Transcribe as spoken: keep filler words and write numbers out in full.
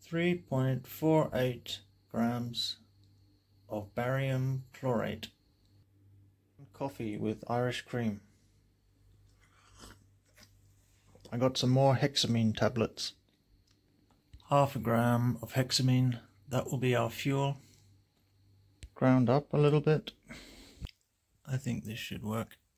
three point four eight grams of barium chlorate. Coffee with Irish cream. I got some more hexamine tablets. Half a gram of hexamine, that will be our fuel. Ground up a little bit. I think this should work.